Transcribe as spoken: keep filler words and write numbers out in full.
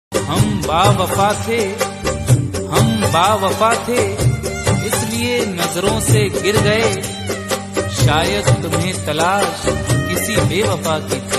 हम बावफा थे, हम बावफा थे, इसलिए नजरों से गिर गए। शायद तुम्हें तलाश किसी बेवफा की थी।